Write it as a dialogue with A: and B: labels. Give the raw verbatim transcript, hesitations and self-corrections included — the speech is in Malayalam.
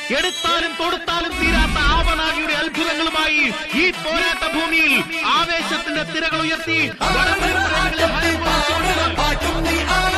A: എടുത്താലും തൊടുത്താലും തീരാത്ത ആവനാഴിയുടെ അത്ഭുതങ്ങളുമായി ഈ പോരാട്ട ഭൂമിയിൽ ആവേശത്തിന്റെ തിരകൾ ഉയർത്തി